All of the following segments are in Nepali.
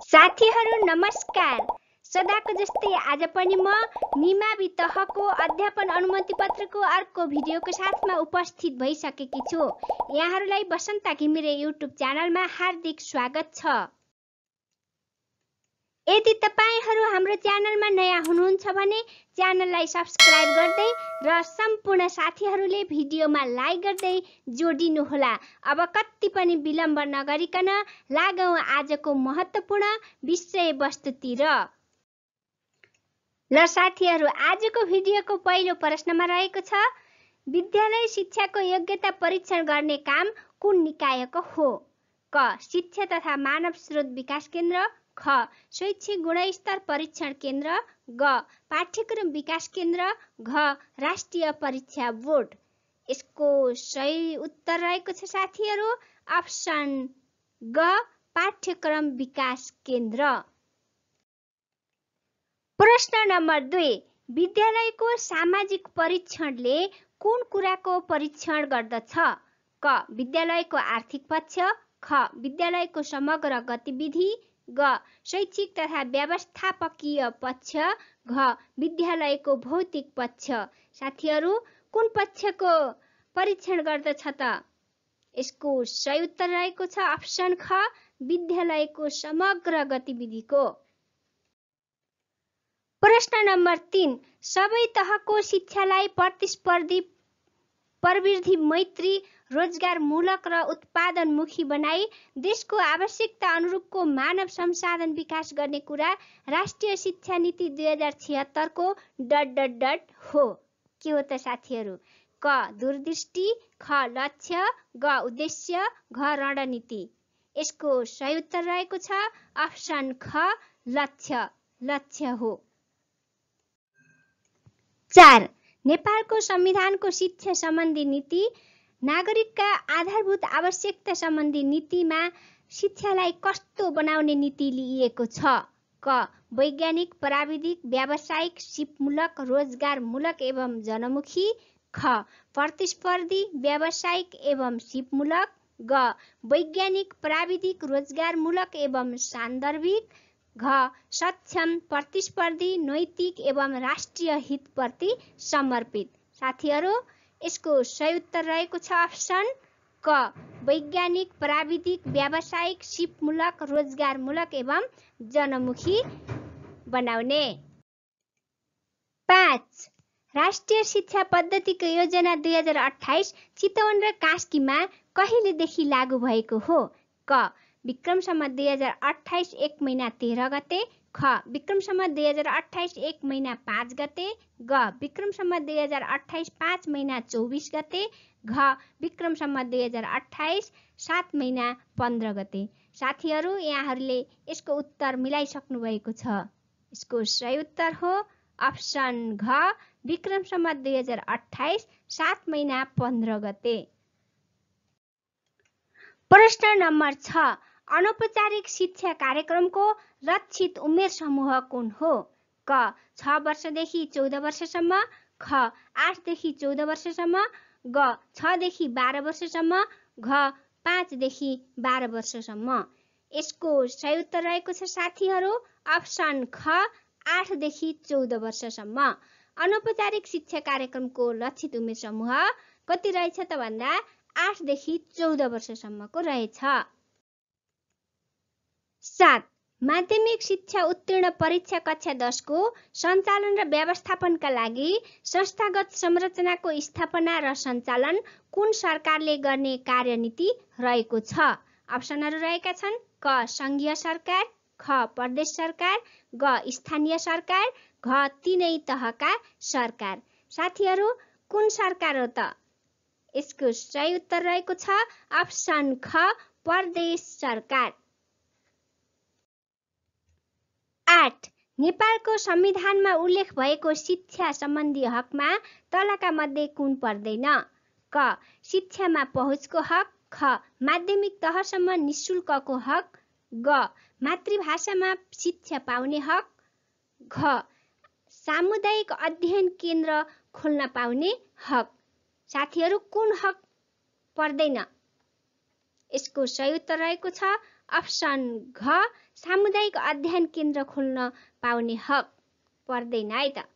साथीहरू नमस्कार। सदाको जस्तै आज पनि म निमावि तहको अध्यापन अनुमति पत्रको अर्को भिडियोको साथमा उपस्थित भइसकेकी छु। यहाँहरूलाई बसन्ता घिमिरे युट्युब च्यानलमा हार्दिक स्वागत छ। यदि तपाईहरू हाम्रो च्यानलमा नयाँ हुनुहुन्छ भने च्यानललाई सब्स्क्राइब गर्दै र सम्पूर्ण साथीहरूले भिडियोमा लाइक गर्दै जोडिनुहोला। अब कति पनि विलम्ब नगरिकन लागौं आजको महत्त्वपूर्ण विषयवस्तुतिर। ल साथीहरू, आजको भिडियोको पहिलो प्रश्नमा रहेको छ, विद्यालय शिक्षाको योग्यता परीक्षण गर्ने काम कुन निकायको हो? क. शिक्षा तथा मानव स्रोत विकास केन्द्र, ख. शैक्षिक गुणस्तर परीक्षण केन्द्र, ग. पाठ्यक्रम विकास केन्द्र, घ. राष्ट्रिय परीक्षा बोर्ड। यसको सही उत्तर रहेको छ साथीहरू अप्सन ग. पाठ्यक्रम विकास केन्द्र। प्रश्न नम्बर 2, विद्यालयको सामाजिक परीक्षणले कुन कुराको परीक्षण गर्दछ? क. विद्यालयको आर्थिक पक्ष, ख. विद्यालयको समग्र गतिविधि, ग. शैक्षिक तथा व्यवस्थापकीय पक्ष, घ. विद्यालयको भौतिक पक्ष। साथीहरू, कुन पक्षको परीक्षण गर्दछ त? यसको सही उत्तर रहेको छ अप्सन ख. विद्यालयको समग्र गतिविधिको। प्रश्न नम्बर 3, सबै तहको शिक्षालाई प्रतिस्पर्धी, प्रवृत्ति मैत्री, रोजगारमूलक र उत्पादनमुखी बनाई देशको आवश्यकता अनुरूपको मानव संसाधन विकास गर्ने कुरा राष्ट्रिय शिक्षा नीति 2076 को ... हो। के हो त साथीहरू? क. दूरदृष्टि, ख. लक्ष्य, ग. उद्देश्य, घ. रणनीति। यसको सही उत्तर रहेको छ अप्सन ख. लक्ष्य हो। 4, नेपालको संविधानको शिक्षा सम्बन्धी नीति नागरिकका आधारभूत आवश्यकता सम्बन्धी नीतिमा शिक्षालाई कस्तो बनाउने नीति लिइएको छ? क. वैज्ञानिक, प्राविधिक, व्यावसायिक, सिपमूलक, रोजगारमूलक एवं जनमुखी, ख. प्रतिस्पर्धी, व्यावसायिक एवं सिपमूलक, ग. वैज्ञानिक, प्राविधिक, रोजगारमूलक एवं सान्दर्भिक, घ. सक्षम, प्रतिस्पर्धी, नैतिक एवं राष्ट्रिय हितप्रति समर्पित। साथीहरू, यसको सही उत्तर रहेको छ अप्सन क. वैज्ञानिक, प्राविधिक, व्यावसायिक, सिपमूलक, रोजगारमूलक एवं जनमुखी बनाउने। 5, राष्ट्रिय शिक्षा पद्धतिको योजना 2028 चितवन र कास्कीमा कहिलेदेखि लागू भएको हो? क. विक्रम सम्वत 2028 1 महिना 13 गते, ख. विक्रम सम्वत 2028 1 महिना 5 गते, ग. विक्रम सम्वत 2028 5 महिना 24 गते, घ. विक्रम सम्वत 2028 7 महिना 15 गते। साथीहरू, यहाँहरूले यसको उत्तर मिलाइसक्नु भएको छ। यसको सही उत्तर हो अप्सन घ. विक्रम सम्वत 2028 7 महिना 15 गते। प्रश्न नम्बर 6, अनौपचारिक शिक्षा कार्यक्रमको लक्षित उमेर समूह कुन हो? क. 6 वर्षदेखि 14 वर्षसम्म, ख. 8 देखि 14 वर्षसम्म, ग. 6 देखि 12 वर्षसम्म, घ. 5 देखि 12 वर्षसम्म। यसको सही उत्तर रहेको छ साथीहरू अप्सन ख. 8 देखि 14 वर्षसम्म। अनौपचारिक शिक्षा कार्यक्रमको लक्षित उमेर समूह कति रहेछ त भन्दा 8 देखि 14 वर्षसम्मको रहेछ। 7, माध्यमिक शिक्षा उत्तीर्ण परीक्षा कक्षा 10 को सञ्चालन र व्यवस्थापनका लागि संस्थागत संरचनाको स्थापना र सञ्चालन कुन सरकारले गर्ने कार्यनीति रहेको छ? अप्सनहरू रहेका छन् क. संघीय सरकार, ख. प्रदेश सरकार, ग. स्थानीय सरकार, घ. तीनै तहका सरकार। साथीहरू, कुन सरकार हो त? यसको सही उत्तर रहेको छ अप्सन ख. प्रदेश सरकार। 8, नेपालको संविधानमा उल्लेख भएको शिक्षा सम्बन्धी हकमा तलका मध्ये कुन पर्दैन? क. शिक्षामा पहुँचको हक, ख. माध्यमिक तहसम्म निशुल्कको हक, ग. मातृभाषामा शिक्षा पाउने हक, घ. सामुदायिक अध्ययन केन्द्र खोल्न पाउने हक। साथीहरू, कुन हक पर्दैन? यसको सही उत्तर रहेको छ अप्सन घ सामुदायिक अध्ययन केन्द्र खोल्न पाउने हक पर्दैन है त।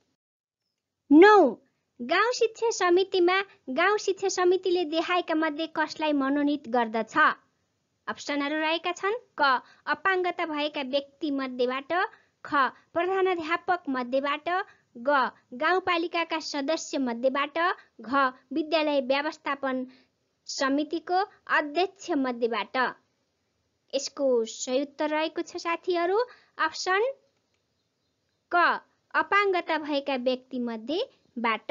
9 गाउँ शिक्षा समितिमा गाउँ शिक्षा समितिले देखाएका मध्ये कसलाई मनोनित गर्दछ? अप्सनहरू रहेका छन् क अपाङ्गता भएका व्यक्ति मध्येबाट, ख प्रधानाध्यापक मध्येबाट, ग गाउँपालिकाका सदस्य मध्येबाट, घ विद्यालय व्यवस्थापन समितिको अध्यक्ष मध्येबाट। यसको सही उत्तर रहेको छ साथीहरू अप्सन क अपाङ्गता भएका व्यक्ति मध्येबाट।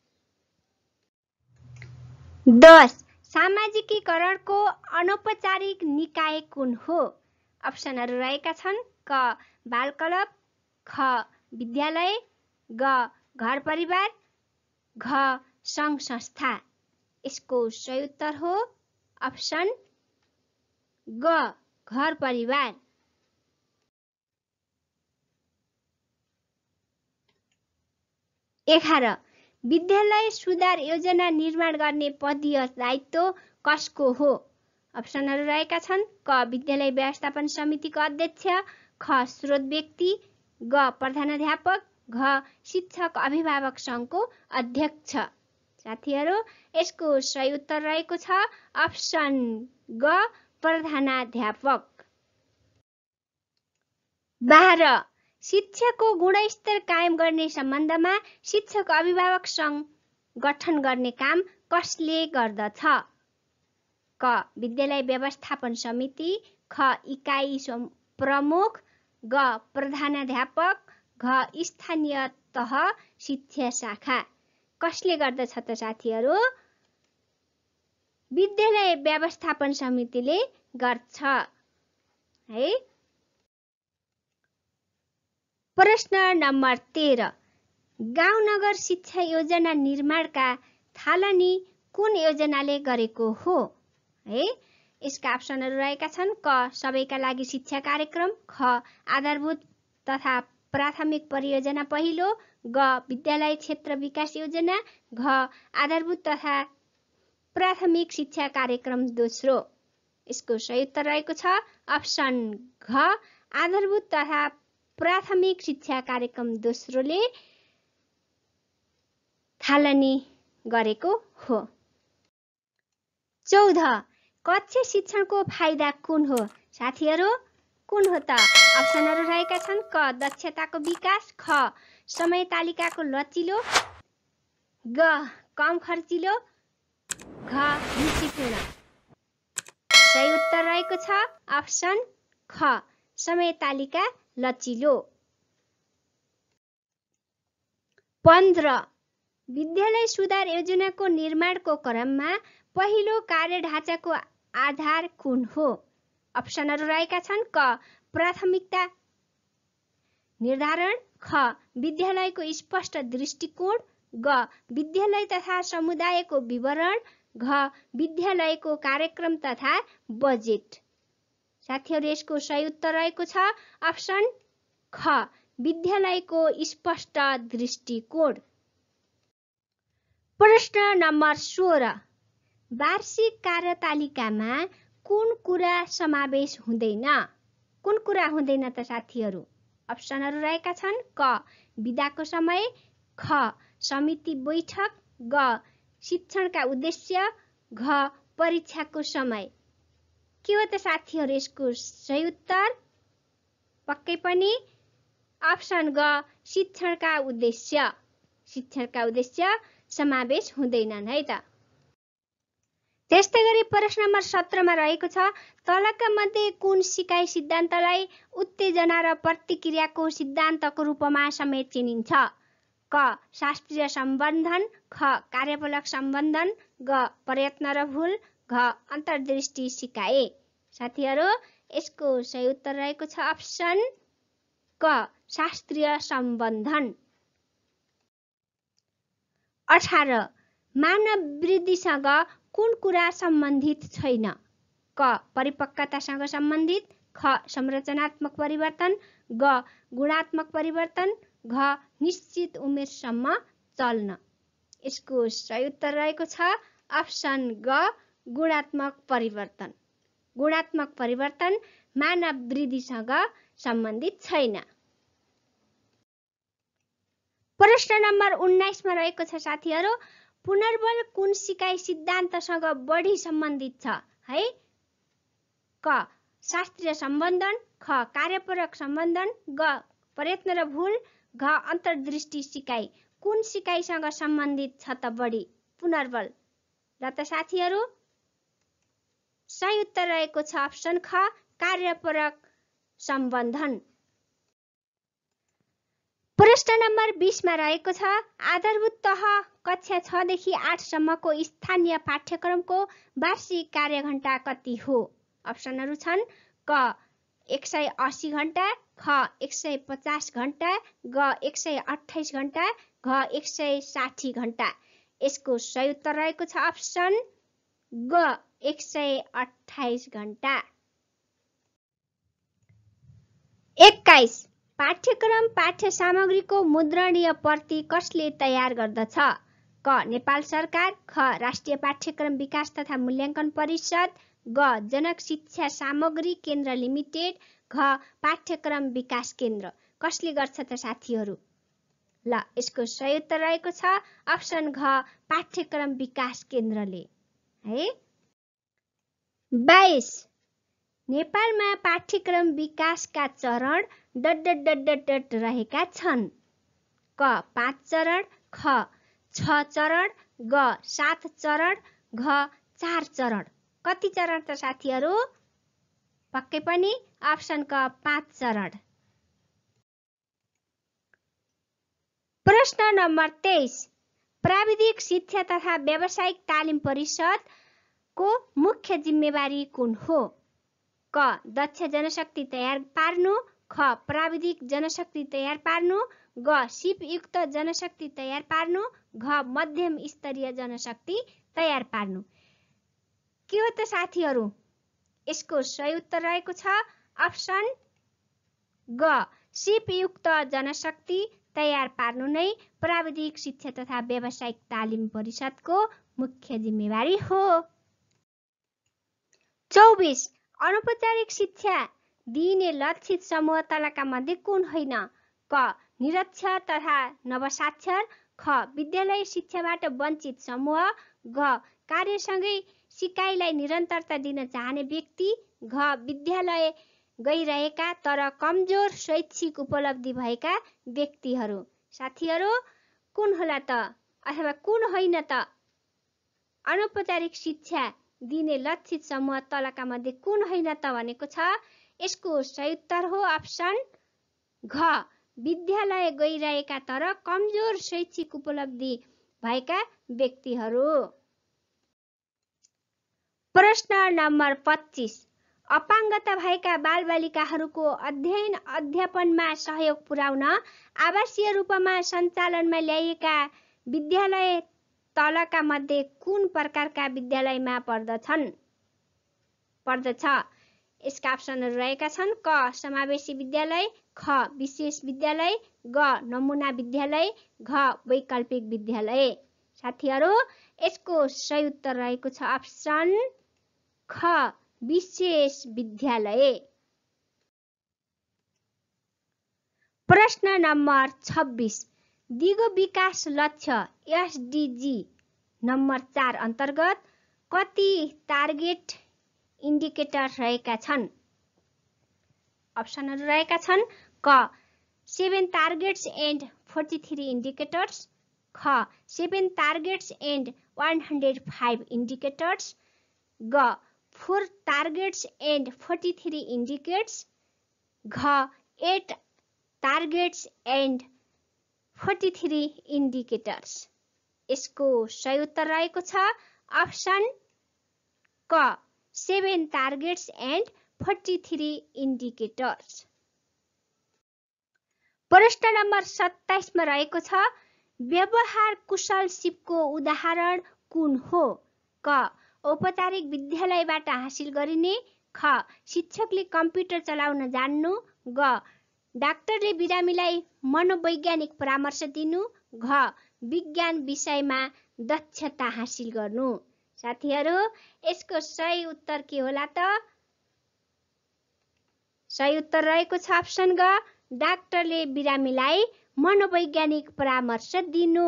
10 सामाजिकीकरणको अनौपचारिक निकाय कुन हो? अप्सनहरू रहेका छन् क बाल क्लब, ख विद्यालय, ग घर परिवार, घ सङ्घ संस्था। यसको सही उत्तर हो अप्सन ग घर परिवार। 11 विद्यालय सुधार योजना निर्माण गर्ने पदीय दायित्व कसको हो? अप्सनहरू रहेका छन् क विद्यालय व्यवस्थापन समितिको अध्यक्ष, ख स्रोत व्यक्ति, ग प्रधानाध्यापक, घ शिक्षक अभिभावक सङ्घको अध्यक्ष। साथीहरू यसको सही उत्तर रहेको छ अप्सन ग प्रधानाध्यापक। 12 शिक्षाको गुणस्तर कायम गर्ने सम्बन्धमा शिक्षक अभिभावक सङ्घ गठन गर्ने काम कसले गर्दछ? क विद्यालय व्यवस्थापन समिति, ख इकाइ प्रमुख, ग प्रधानाध्यापक, घ स्थानीय तह शिक्षा शाखा। कसले गर्दछ त साथीहरू? विद्यालय व्यवस्थापन समितिले गर्छ है। प्रश्न नम्बर 13 गाउँ नगर शिक्षा योजना निर्माणका थालनी कुन योजनाले गरेको हो? है यसका अप्सनहरू रहेका छन् क सबैका लागि शिक्षा कार्यक्रम, ख आधारभूत तथा प्राथमिक परियोजना पहिलो, ग विद्यालय क्षेत्र विकास योजना, घ आधारभूत तथा प्राथमिक शिक्षा कार्यक्रम दोस्रो। यसको सही उत्तर रहेको छ अप्सन घ आधारभूत तथा प्राथमिक शिक्षा कार्यक्रम दोस्रोले थालनी गरेको हो। 14 कक्षा शिक्षणको फाइदा कुन हो? साथीहरू कुन हो त? अप्सनहरू रहेका छन् क दक्षताको विकास, ख समय तालिकाको लचिलो, ग कम खर्चिलो, घ रुचिपूर्ण। सही उत्तर रहेको छ अप्सन ख समय तालिका लचिलो। 15 विद्यालय सुधार योजनाको निर्माणको क्रममा पहिलो कार्यढाँचाको आधार कुन हो? अप्सनहरू रहेका छन् क प्राथमिकता निर्धारण, ख विद्यालयको स्पष्ट दृष्टिकोण, ग विद्यालय तथा समुदायको विवरण, घ विद्यालयको कार्यक्रम तथा बजेट। साथीहरू यसको सही उत्तर रहेको छ अप्सन ख विद्यालयको स्पष्ट दृष्टिकोण। प्रश्न नम्बर 16 वार्षिक कार्यतालिकामा कुन कुरा समावेश हुँदैन? कुन कुरा हुँदैन त साथीहरू? अप्सनहरू रहेका छन् क बिदाको समय, ख समिति बैठक, ग शिक्षणका उद्देश्य, घ परीक्षाको समय। के हो त साथीहरू यसको सही उत्तर? पक्कै पनि अप्सन ग शिक्षणका उद्देश्य। शिक्षणका उद्देश्य समावेश हुँदैनन् है त। त्यस्तै गरी प्रश्न नम्बर 17 मा रहेको छ तलका मध्ये कुन सिकाइ सिद्धान्तलाई उत्तेजना र प्रतिक्रियाको सिद्धान्तको रूपमा समेत चिनिन्छ? क शास्त्रीय सम्बन्धन, ख कार्यपूलक सम्बन्धन, ग प्रयत्न र भूल, घ अन्तर्दृष्टि सिकाए। साथीहरू यसको सही उत्तर रहेको छ अप्सन क शास्त्रीय सम्बन्धन। 18 मानव वृद्धिसँग कुन कुरा सम्बन्धित छैन? क परिपक्वतासँग सम्बन्धित, ख संरचनात्मक परिवर्तन, ग गुणात्मक परिवर्तन, घ निश्चित उमेरसम्म चल्न। यसको सही उत्तर रहेको छ अप्सन ग गुणात्मक परिवर्तन। गुणात्मक परिवर्तन मानव वृद्धिसँग सम्बन्धित छैन। प्रश्न नम्बर 19 मा रहेको छ साथीहरू, पुनर्बल कुन सिकाइ सिद्धान्तसँग बढी सम्बन्धित छ है? क शास्त्रीय सम्बन्धन, ख कार्यपरक सम्बन्धन, ग प्रयत्न र भूल, घ अन्तर्दृष्टि सिकाइ। कुन सिकाइसँग सम्बन्धित छ त बढी पुनर्बल? र त साथीहरू सही उत्तर रहेको छ अप्सन ख कार्यपरक सम्बन्धन। प्रश्न नम्बर 20 मा रहेको छ, आधारभूत तह कक्षा 6 देखि 8 सम्मको स्थानीय पाठ्यक्रमको वार्षिक कार्यघण्टा कति हो? अप्सनहरू छन् क 180 घण्टा, ख 150 घण्टा, ग 128 घण्टा, घ 160 घण्टा। यसको सही उत्तर रहेको छ अप्सन ग 128 घण्टा। 21 पाठ्यक्रम पाठ्य सामग्रीको मुद्रणीय प्रति कसले तयार गर्दछ? क नेपाल सरकार, ख राष्ट्रिय पाठ्यक्रम विकास तथा मूल्याङ्कन परिषद, ग जनक शिक्षा सामग्री केन्द्र लिमिटेड, घ पाठ्यक्रम विकास केन्द्र। कसले गर्छ त साथीहरू? ल यसको सही उत्तर रहेको छ अप्सन घ पाठ्यक्रम विकास केन्द्रले है। 22 नेपालमा पाठ्यक्रम विकासका चरण डट रहेका छन्। क 5 चरण, ख 6 चरण, ग 7 चरण, घ 4 चरण। कति चरण त साथीहरू? पक्कै पनि अप्सन क 5 चरण। प्रश्न नम्बर 23 प्राविधिक शिक्षा तथा व्यावसायिक तालिम परिषदको मुख्य जिम्मेवारी कुन हो? क दक्ष जनशक्ति तयार पार्नु, ख प्राविधिक जनशक्ति तयार पार्नु, ग सिपयुक्त जनशक्ति तयार पार्नु, घ मध्यम स्तरीय जनशक्ति तयार पार्नु। के हो त साथीहरू? यसको सही उत्तर रहेको छ अप्सन ग सिपयुक्त जनशक्ति तयार पार्नु नै प्राविधिक शिक्षा तथा व्यावसायिक तालिम परिषदको मुख्य जिम्मेवारी हो। 24 अनौपचारिक शिक्षा दिइने लक्षित समूह तलका मध्ये कुन होइन? क निरक्षर तथा नवसाक्षर, ख विद्यालय शिक्षाबाट वञ्चित समूह, घ कार्यसँगै सिकाइलाई निरन्तरता दिन चाहने व्यक्ति, घ विद्यालय गइरहेका तर कमजोर शैक्षिक उपलब्धि भएका व्यक्तिहरू। साथीहरू कुन होला त अथवा कुन होइन त? अनौपचारिक शिक्षा दिने लक्षित समूह तलका मध्ये कुन होइन त भनेको छ। यसको सही उत्तर हो अप्सन घ विद्यालय गइरहेका तर कमजोर शैक्षिक उपलब्धि भएका व्यक्तिहरू। प्रश्न नम्बर 25 अपाङ्गता भएका बालबालिकाहरूको अध्ययन अध्यापनमा सहयोग पुर्याउन आवासीय रूपमा सञ्चालनमा ल्याइएका विद्यालय तलका मध्ये कुन प्रकारका विद्यालयमा पर्दछ? यसका अप्सनहरू रहेका छन् क समावेशी विद्यालय, ख विशेष विद्यालय, ग नमुना विद्यालय, घ वैकल्पिक विद्यालय। साथीहरू यसको सही उत्तर रहेको छ अप्सन ख विशेष विद्यालय। प्रश्न नम्बर 26 दिगो विकास लक्ष्य एसडीजी नम्बर 4 अन्तर्गत कति टार्गेट इन्डिकेटर रहेका छन्? अप्सनहरू रहेका छन् क 7 टार्गेट्स एन्ड 43 इन्डिकेटर्स, ख 7 टार्गेट्स एन्ड 105 इन्डिकेटर्स, ग 4 टार्गेट्स एन्ड 43 इन्डिकेटर्स, घ 8 टार्गेट्स एन्ड 43 इन्डिकेटर्स। यसको सही उत्तर रहेको छ अप्सन क 7 टार्गेट्स एन्ड 43 इन्डिकेटर्स। प्रश्न नम्बर 27 मा रहेको छ व्यवहार कुशल सिपको उदाहरण कुन हो? क औपचारिक विद्यालयबाट हासिल गरिने, ख शिक्षकले कम्प्युटर चलाउन जान्नु, ग डाक्टरले बिरामीलाई मनोवैज्ञानिक परामर्श दिनु, घ विज्ञान विषयमा दक्षता हासिल गर्नु। साथीहरू यसको सही उत्तर के होला त? सही उत्तर रहेको छ अप्सन ग, डाक्टरले बिरामीलाई मनोवैज्ञानिक परामर्श दिनु।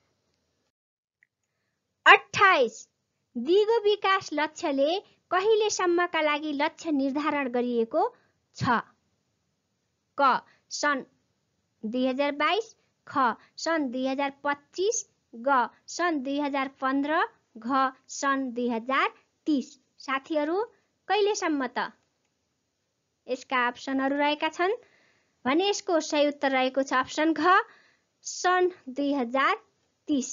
28 दिगो विकास लक्ष्यले कहिलेसम्मका लागि लक्ष्य निर्धारण गरिएको छ? क सन् 2022, ख सन् 2025, ग सन् 2015, घ सन् 2030। साथीहरू कहिलेसम्म त? यसका अप्सनहरू रहेका छन् भने यसको सही उत्तर रहेको छ अप्सन घ, सन् 2030।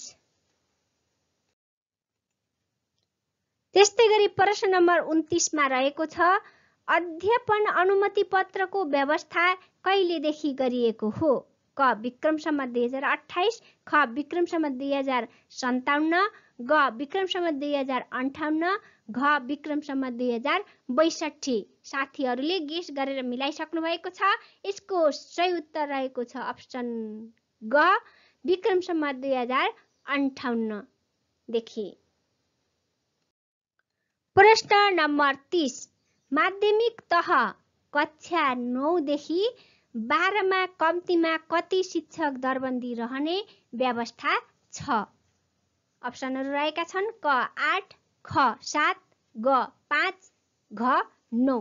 त्यस्तै गरी प्रश्न नम्बर 29 मा रहेको छ अध्यापन अनुमति पत्रको व्यवस्था कहिलेदेखि गरिएको हो? क विक्रम सम्वत 2028, ख विक्रम सम्वत 2057, ग विक्रम सम्वत 2058, घ विक्रम सम्वत 2062। साथीहरूले गेस गरेर मिलाइसक्नु भएको छ। यसको सही उत्तर रहेको छ अप्सन ग, विक्रम सम्वत 2058 देखि। प्रश्न नम्बर 30 माध्यमिक तह कक्षा 9 देखि 12 मा कम्तीमा कति शिक्षक दरबन्दी रहने व्यवस्था छ? अप्सनहरू रहेका छन् क 8, ख 7, ग 5, घ 9।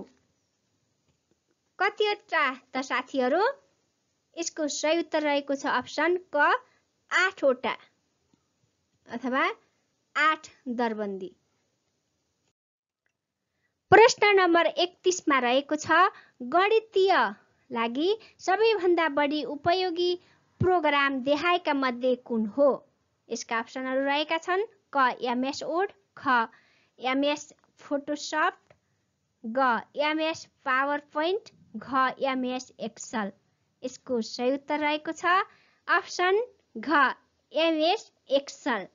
कतिवटा त साथीहरू? यसको सही उत्तर रहेको छ अप्सन क 8 वटा अथवा 8 दरबन्दी। प्रश्न नम्बर 31 मा रहेको छ गणितीय लागि सबैभन्दा बढी उपयोगी प्रोग्राम देखाएका मध्ये कुन हो? यसका अप्सनहरू रहेका छन् क एमएस वर्ड, ख एमएस फोटोसफ्ट, ग एमएस पावर पोइन्ट, घ एमएस एक्सेल। यसको सही उत्तर रहेको छ अप्सन घ एमएस एक्सेल।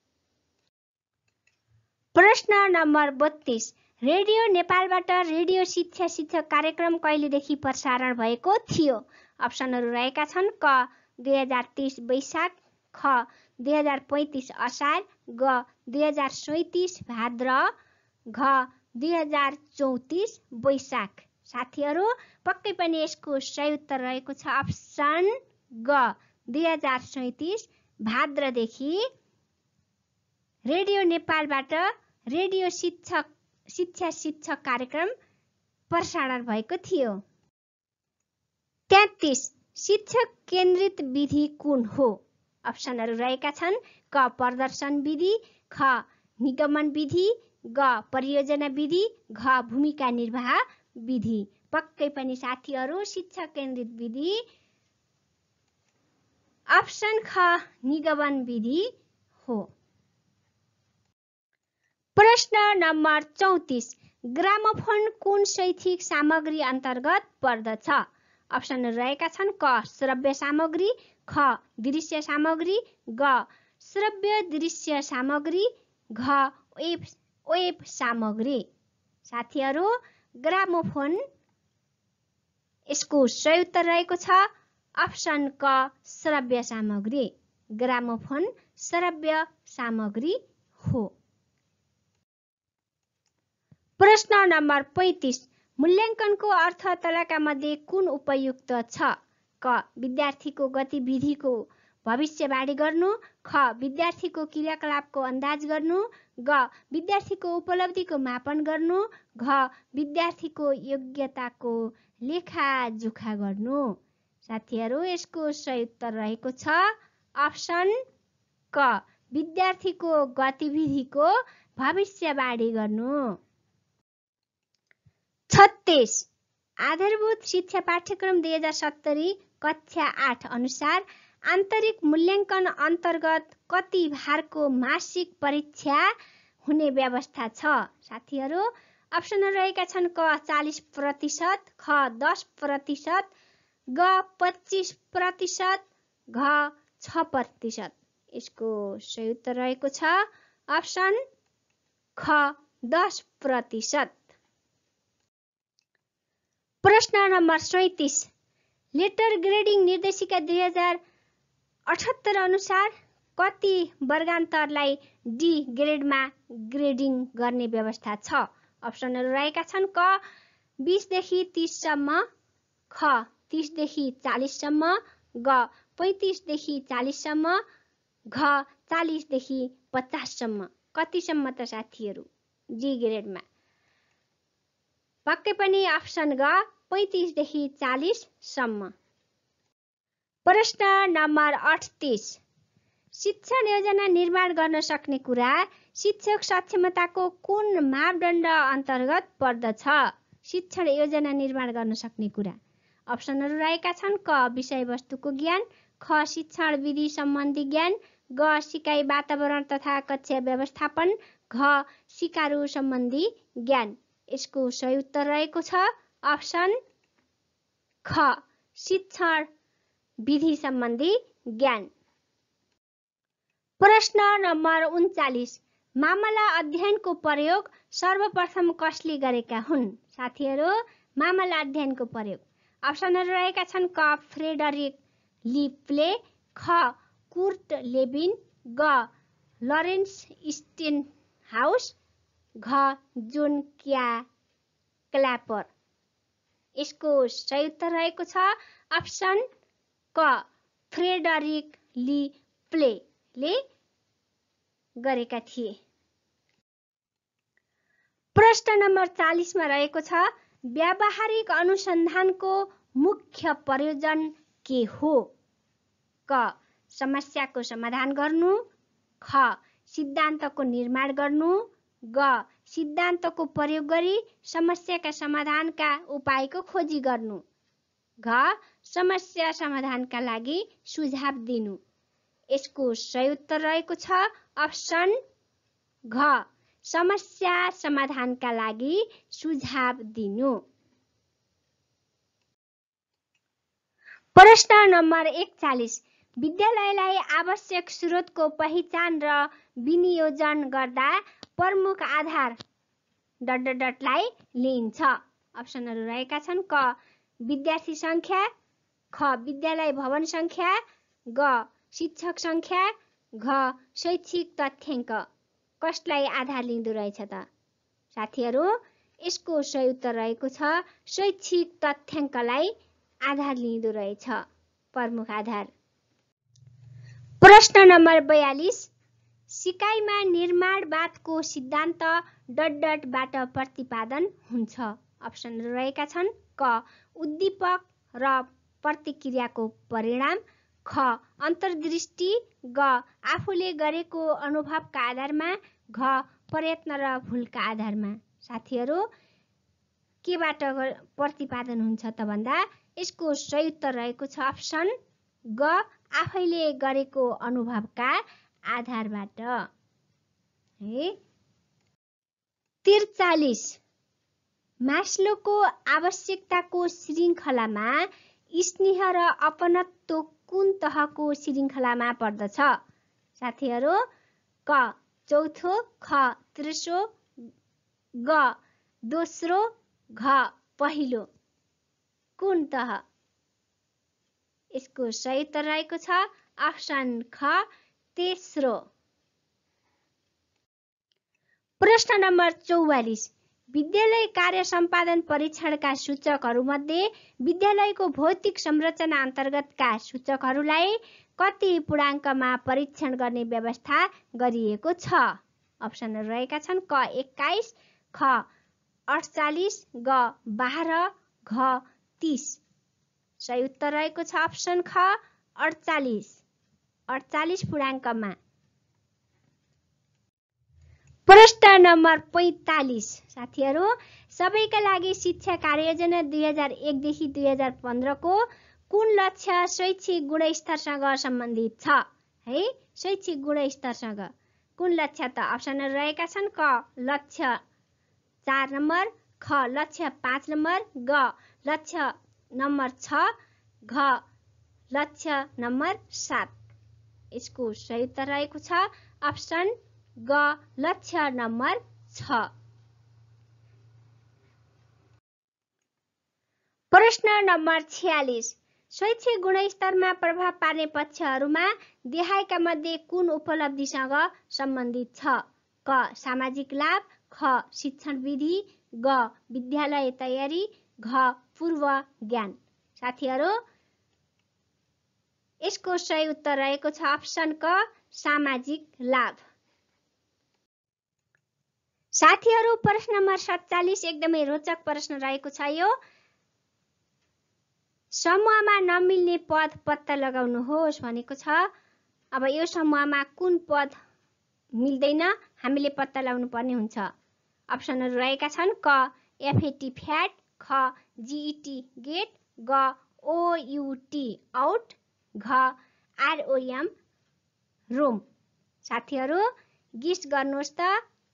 प्रश्न नम्बर 32 रेडियो नेपालबाट रेडियो शिक्षक कार्यक्रम कहिलेदेखि प्रसारण भएको थियो? अप्सनहरू रहेका छन् क 2030 वैशाख, ख 2035 असार, ग 2037 भाद्र, घ 2034 वैशाख। साथीहरू पक्कै पनि यसको सही उत्तर रहेको छ अप्सन ग 2037 भाद्रदेखि रेडियो नेपालबाट रेडियो शिक्षक कार्यक्रम प्रसारण भएको थियो। 33 शिक्षक केन्द्रित विधि कुन हो? अप्सनहरू रहेका छन् क प्रदर्शन विधि, ख निगमन विधि, ग परियोजना विधि, घ भूमिका निर्वाह विधि। पक्कै पनि साथीहरू शिक्षक केन्द्रित विधि अप्सन ख निगमन विधि हो। प्रश्न नम्बर 34 ग्रामोफोन कुन शैक्षिक सामग्री अन्तर्गत पर्दछ? अप्सनहरू रहेका छन् क श्रव्य सामग्री, ख दृश्य सामग्री, ग श्रव्य दृश्य सामग्री, घ वेब सामग्री। साथीहरू ग्रामोफोन यसको सही उत्तर रहेको छ अप्सन क श्रव्य सामग्री। ग्रामोफोन श्रव्य सामग्री हो। प्रश्न नम्बर 35 मूल्याङ्कनको अर्थ तलका मध्ये कुन उपयुक्त छ? क विद्यार्थीको गतिविधिको भविष्यवाणी गर्नु, ख विद्यार्थीको क्रियाकलापको अन्दाज गर्नु, ग विद्यार्थीको उपलब्धिको मापन गर्नु, घ विद्यार्थीको योग्यताको लेखाजोखा गर्नु। साथीहरू यसको सही उत्तर रहेको छ अप्सन क विद्यार्थीको गतिविधिको भविष्यवाणी गर्नु। 36 आधारभूत शिक्षा पाठ्यक्रम 2070 कक्षा 8 अनुसार आन्तरिक मूल्याङ्कन अन्तर्गत कति भारको मासिक परीक्षा हुने व्यवस्था छ? साथीहरू अप्सनहरू रहेका छन् क 40%, ख 10%, ग 25%, घ 6%। यसको सही उत्तर रहेको छ अप्सन ख 10%। प्रश्न नम्बर 37 लेटर ग्रेडिङ निर्देशिका 2078 अनुसार कति वर्गान्तरलाई डी ग्रेडमा ग्रेडिङ गर्ने व्यवस्था छ? अप्सनहरू रहेका छन् क 20 देखि 30 सम्म, ख 30 देखि 40 सम्म, ग 35 देखि 40 सम्म, घ 40 देखि 50 सम्म। कतिसम्म त साथीहरू? जी ग्रेडमा पक्कै पनि अप्सन ग 35 देखि 40 सम्म। प्रश्न नम्बर 38, शिक्षण योजना निर्माण गर्न सक्ने कुरा शिक्षक सक्षमताको कुन मापदण्ड अन्तर्गत पर्दछ? शिक्षण योजना निर्माण गर्न सक्ने कुरा अप्सनहरू रहेका छन्। क विषयवस्तुको ज्ञान, ख शिक्षण विधि सम्बन्धी ज्ञान, ग सिकाइ वातावरण तथा कक्षा व्यवस्थापन, घ सिकारु सम्बन्धी ज्ञान। यसको सही उत्तर रहेको छ अप्सन ख शिक्षण विधि सम्बन्धी ज्ञान। प्रश्न नम्बर 39, मामला अध्ययनको प्रयोग सर्वप्रथम कसले गरेका हुन्? साथीहरू, मामला अध्ययनको प्रयोग अप्सनहरू रहेका छन्। क फ्रेडरिक लिप्ले, ख कुर्ट लेबिन, ग लरेन्स स्टेनहाउस, घ जोन क्ल्यापर। यसको सही उत्तर रहेको छ अप्सन क फ्रेडरिक लिप्लेले गरेका थिए। प्रश्न नम्बर 40 मा रहेको छ व्यावहारिक अनुसन्धानको मुख्य प्रयोजन के हो? क समस्याको समाधान गर्नु, ख सिद्धान्तको निर्माण गर्नु, ग सिद्धान्तको प्रयोग गरी समस्याका समाधानका उपायको खोजी गर्नु, घ समस्या समाधानका लागि सुझाव दिनु। यसको सही उत्तर रहेको छ अप्सन घ समस्या समाधानका लागि सुझाव दिनु। प्रश्न नम्बर 41, विद्यालयलाई आवश्यक स्रोतको पहिचान र विनियोजन गर्दा प्रमुख आधार लाई लिइन्छ। अप्सनहरू रहेका छन्। क विद्यार्थी संख्या, ख विद्यालय भवन संख्या, ग शिक्षक संख्या, घ शैक्षिक तथ्याङ्क। कसलाई आधार लिँदो रहेछ त साथीहरू? यसको सही उत्तर रहेको छ शैक्षिक तथ्याङ्कलाई आधार लिँदो रहेछ, प्रमुख आधार। प्रश्न नम्बर 42, सिकाइमा निर्माणवादको सिद्धान्त बाट प्रतिपादन हुन्छ। अप्सनहरू रहेका छन्। क उद्दीपक र प्रतिक्रियाको परिणाम, ख अन्तर्दृष्टि, ग आफूले गरेको अनुभवका आधारमा, घ प्रयत्न र भुलका आधारमा। साथीहरू, केबाट प्रतिपादन हुन्छ त भन्दा यसको सही उत्तर रहेको छ अप्सन ग आफैले गरेको अनुभवका आधारबाट। 43, मास्लोको आवश्यकताको श्रृङ्खलामा स्नेह र अपनत्व कुन तहको श्रृङ्खलामा पर्दछ? साथीहरू, क चौथो, ख तेस्रो, ग दोस्रो, घ पहिलो। कुन तह? यसको सही उत्तर रहेको छ अप्सन ख तेस्रो। प्रश्न नम्बर 44, विद्यालय कार्य सम्पादन परीक्षणका सूचकहरूमध्ये विद्यालयको भौतिक संरचना अन्तर्गतका सूचकहरूलाई कति पूर्णाङ्कमा परीक्षण गर्ने व्यवस्था गरिएको छ? अप्सनहरू रहेका छन्। क 21, ख 48, ग 12, घ 30। सही उत्तर रहेको छ अप्सन ख 48 पूर्णाङ्कमा। प्रश्न नम्बर 45, साथीहरू, सबैका लागि शिक्षा कार्ययोजना 2001 देखि 2015 को कुन लक्ष्य शैक्षिक गुणस्तरसँग सम्बन्धित छ? है, शैक्षिक गुणस्तरसँग कुन लक्ष्य त? अप्सनहरू रहेका छन्। क लक्ष्य 4 नम्बर, ख लक्ष्य 5 नम्बर, ग लक्ष्य नम्बर 6, घ लक्ष्य नम्बर 7। यसको सही उत्तर रहेको छ अप्सन ग लक्ष्य नम्बर 6। प्रश्न नम्बर 46, शैक्षिक गुणस्तरमा प्रभाव पार्ने पक्षहरूमा देखाएका मध्ये कुन उपलब्धिसँग सम्बन्धित छ? क सामाजिक लाभ, ख शिक्षण विधि, ग विद्यालय तयारी, घ पूर्व ज्ञान। साथीहरू यसको सही उत्तर रहेको छ अप्सन क सामाजिक लाभ। साथीहरू प्रश्न नम्बर 47 एकदमै रोचक प्रश्न रहेको छ यो। समूहमा नमिल्ने पद पत्ता लगाउनुहोस् भनेको छ। अब यो समूहमा कुन पद मिल्दैन हामीले पत्ता लगाउनु पर्ने हुन्छ। अप्सनहरू रहेका छन् क एफएटी फ्याट, ख जीईटी गेट, ग ओयुटी आउट, घ आरओएम रोम। साथीहरू गेस गर्नुहोस् त।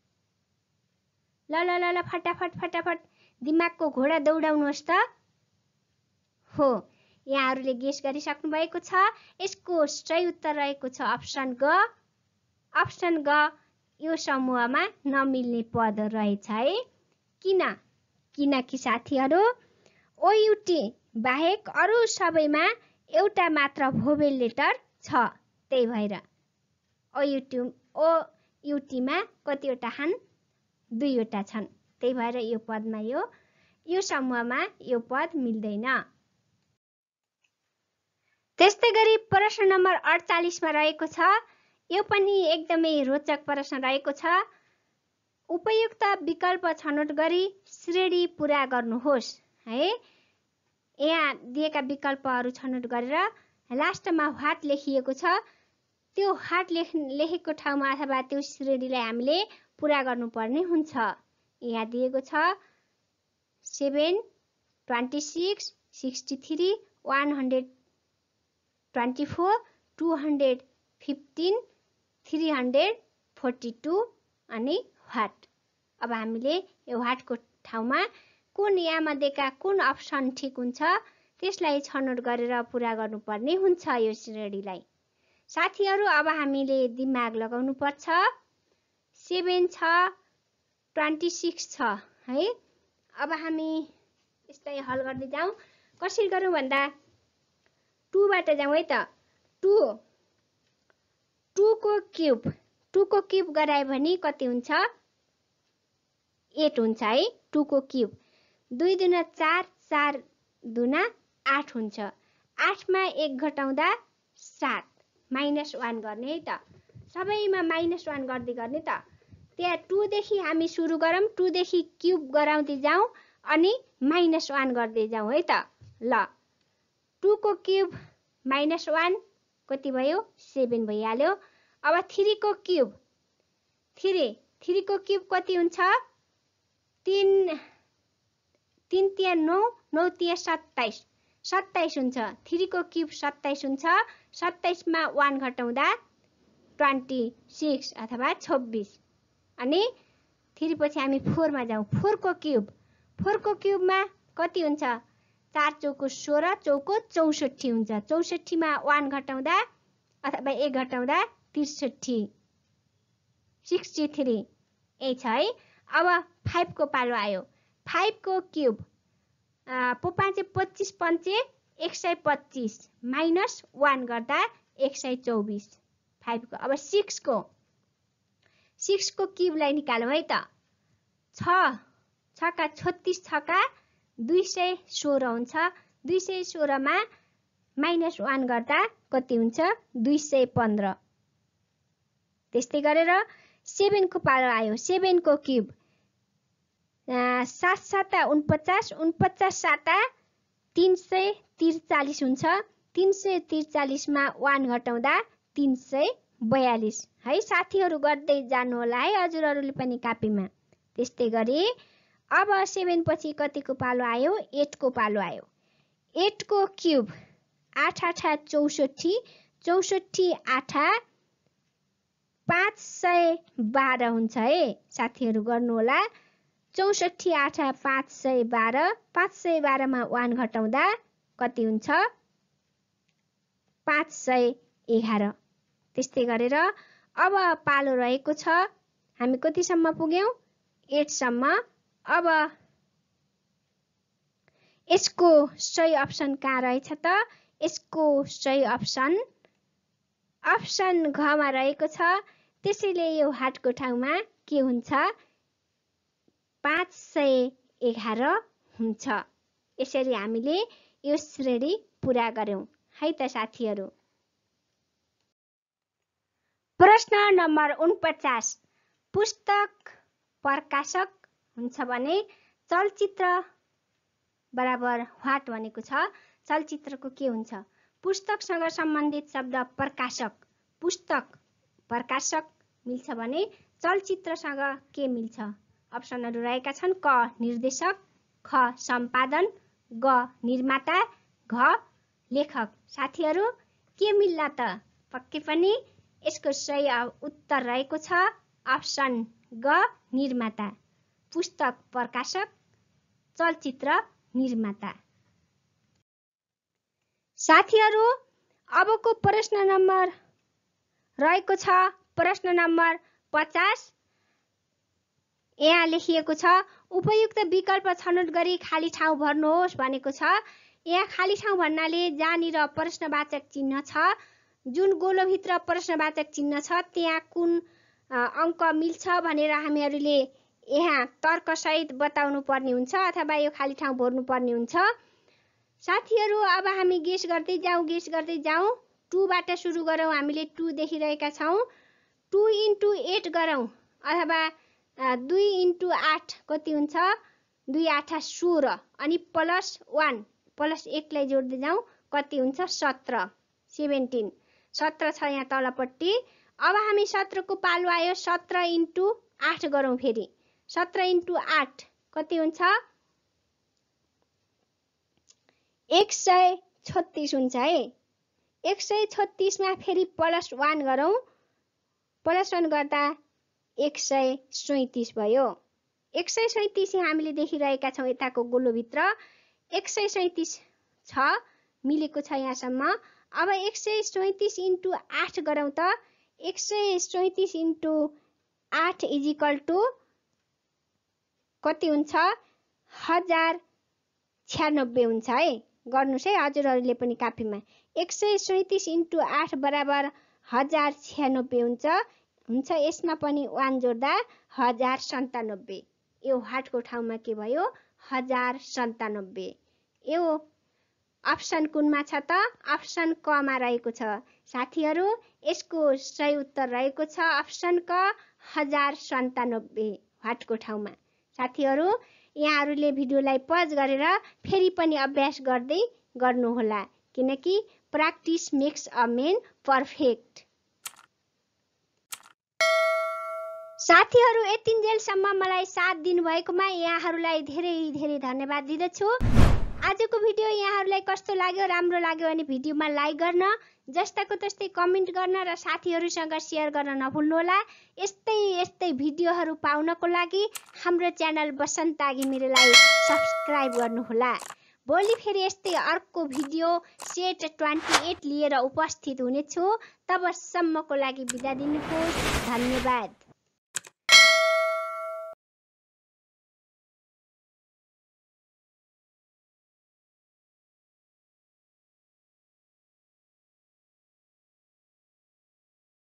ल ल ल फटाफट फटाफट दिमागको घोडा दौडाउनुहोस् त। हो, यहाँहरूले गेस गरिसक्नु भएको छ। यसको सही उत्तर रहेको छ अप्सन ग। अप्सन ग यो समूहमा नमिल्ने पद रहेछ है। किनकि साथीहरू ओयुटी बाहेक अरू सबैमा एउटा मात्र भोवेल लेटर छ। त्यही भएर ओयुटीमा कतिवटा छन्? 2वटा छन्। त्यही भएर यो पदमा यो समूहमा यो पद मिल्दैन। त्यस्तै गरी प्रश्न नम्बर 48 मा रहेको छ। यो पनि एकदमै रोचक प्रश्न रहेको छ। उपयुक्त विकल्प छनौट गरी श्रेणी पूरा गर्नुहोस् है। यहाँ दिएका विकल्पहरू छनौट गरेर लास्टमा व्हाट लेखिएको छ। त्यो व्हाट लेखेको ठाउँमा अथवा त्यो श्रेणीलाई हामीले पूरा गर्नुपर्ने हुन्छ। यहाँ दिएको छ 7, 26, 63, 124, 215, 342 अनि व्हाट। अब हामीले यो व्हाटको ठाउँमा कुन यहाँमध्येका कुन अप्सन ठिक हुन्छ त्यसलाई छनौट गरेर पूरा गर्नुपर्ने हुन्छ यो श्रेणीलाई। साथीहरू अब हामीले दिमाग लगाउनु पर्छ। 7 छ, 26 छ है। अब हामी यसलाई हल गर्दै जाउँ। कसरी गरौँ भन्दा 2 बाट जाउँ है त। 2 को क्युब गरायो भने कति हुन्छ? 8 हुन्छ है। 2 को क्युब 2 दुना 4, 4 दुना 8 हुन्छ। 8 मा 1 घटाउँदा 7, -1 गर्ने है त। सबैमा -1 गर्दै गर्ने त। त्यहाँ 2 देखि हामी सुरु गरौँ। 2 देखि क्युब गराउँदै जाउँ अनि -1 गर्दै जाउँ है त। ल 2 को क्युब -1 कति भयो? 7 भइहाल्यो। अब 3 को क्युब 3 को क्युब कति हुन्छ? 3 तिया 9, 9 तिया 27, 27 हुन्छ। 3 को क्युब 27 हुन्छ। 27 मा 1 घटाउँदा 26 अथवा 26 अनि 3 पछि हामी 4 मा जाउँ। 4 को क्युबमा कति हुन्छ? 4 चौको 16, चौको 64 हुन्छ। 64 मा 1 घटाउँदा अथवा 1 घटाउँदा 63, 63 यही छ है। अब 5 को पालो आयो। 5 को क्युब 5 25 पंचे 125 -1 गर्दा 124 5 को। अब 6 को क्युबलाई निकालौँ है त। 6 का 36 छका 216 हुन्छ। 216 मा -1 गर्दा कति हुन्छ? 215। त्यस्तै गरेर 7 को पालो आयो। 7 को क्युब 7 7 49, 49 7 343 हुन्छ। 343 मा 1 घटाउँदा 342 है। साथीहरू गर्दै जानु होला है हजुरहरूले पनि कापीमा। त्यस्तै गरी अब 7 पछि कतिको पालो आयो? 8 को पालो आयो। 8 को क्युब 8 8 64, 64 8 512 हुन्छ है। साथीहरू गर्नु होला। 64 8 512, 512 मा 1 घटाउँदा कति हुन्छ? 511। त्यस्तै गरेर अब पालो रहेको छ। हामी कतिसम्म पुग्यौं? 8 सम्म। अब यसको सही अप्सन कहाँ रहेछ त? यसको सही अप्सन घ मा रहेको छ। त्यसैले यो हातको ठाउँमा के हुन्छ? 511 हुन्छ। यसरी हामीले यो श्रेणी पूरा गर्यौं है त साथीहरू। प्रश्न नम्बर 49 पुस्तक प्रकाशक हुन्छ भने चलचित्र बराबर व्हाट भनेको छ। चलचित्रको के हुन्छ? पुस्तकसँग सम्बन्धित शब्द प्रकाशक, पुस्तक प्रकाशक मिल्छ भने चलचित्रसँग के मिल्छ? अप्सनहरू रहेका छन्। क निर्देशक, ख सम्पादन, ग निर्माता, घ लेखक। साथीहरू के मिल्ला त? पक्कै पनि यसको सही उत्तर रहेको छ अप्सन ग निर्माता। पुस्तक प्रकाशक, चलचित्र निर्माता। साथीहरू अबको प्रश्न नम्बर रहेको छ प्रश्न नम्बर 50। यहाँ लेखिएको छ उपयुक्त विकल्प छनौट गरी खाली ठाउँ भर्नुहोस् भनेको छ। यहाँ खाली ठाउँ भन्नाले जहाँनिर प्रश्नवाचक चिन्ह छ, जुन गोलोभित्र प्रश्नवाचक चिन्ह छ त्यहाँ कुन अङ्क मिल्छ भनेर हामीहरूले यहाँ तर्कसहित बताउनु पर्ने हुन्छ अथवा यो खाली ठाउँ भर्नु पर्ने हुन्छ। साथीहरू अब हामी गेस गर्दै जाउँ। 2 बाट सुरु गरौँ। हामीले 2 देखिरहेका छौँ। 2 into 8 गरौँ अथवा 2 into 8 कति हुन्छ? 2 8 16 अनि प्लस 1 प्लस 1 लाई जोड्दै जाउँ कति हुन्छ? 17 17 17 छ यहाँ तलपट्टि। अब हामी 17 को पालो आयो। 17 into 8 गरौँ फेरि। 17 into 8 कति हुन्छ? 136 हुन्छ है। 136 मा फेरि प्लस 1 गरौँ। प्लस 1 गर्दा 137 भयो। 137 हामीले देखिरहेका छौँ यताको गोलोभित्र 137 छ, मिलेको छ यहाँसम्म। अब 137 into 8 गरौँ त। 137 into 8 इज इक्वल टु कति हुन्छ? 1096 हुन्छ है। गर्नुस् है हजुरहरूले पनि कापीमा। 137 into 8 बराबर 1096 हुन्छ। यसमा पनि 1 जोड्दा 1097। यो हाटको ठाउँमा के भयो? 1097। यो अप्सन कुनमा छ त? अप्सन क मा रहेको छ। साथीहरू यसको सही उत्तर रहेको छ अप्सन क 1097 हाटको ठाउँमा। साथीहरू यहाँहरूले भिडियोलाई पज गरेर फेरि पनि अभ्यास गर्दै गर्नुहोला किनकि practice makes a man perfect. साथीहरू यतिन्जेलसम्म मलाई साथ दिनुभएकोमा यहाँहरूलाई धेरै धेरै धन्यवाद दिदछु। आजको भिडियो यहाँहरूलाई कस्तो लाग्यो? राम्रो लाग्यो भने भिडियोमा लाइक गर्न, जस्ताको तस्तै कमेन्ट गर्न र साथीहरूसँग सेयर गर्न नभुल्नुहोला। यस्तै भिडियोहरू पाउनको लागि हाम्रो च्यानल बसन्ता घिमिरेलाई सब्स्क्राइब गर्नुहोला। भोलि फेरि यस्तै अर्को भिडियो सेट 28 लिएर उपस्थित हुनेछु। तबसम्मको लागि बिदा दिनुहोस्। धन्यवाद।